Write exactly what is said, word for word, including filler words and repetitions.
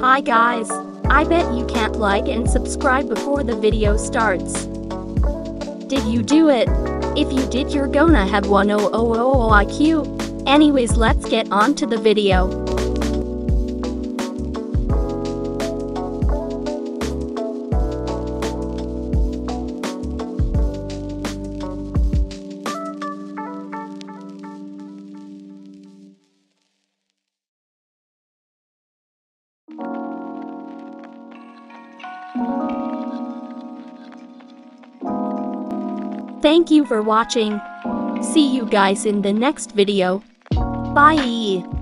Hi guys. I bet you can't like and subscribe before the video starts. Did you do it? If you did, you're gonna have one hundred I Q. Anyways, let's get on to the video. Thank you for watching. See you guys in the next video. Bye.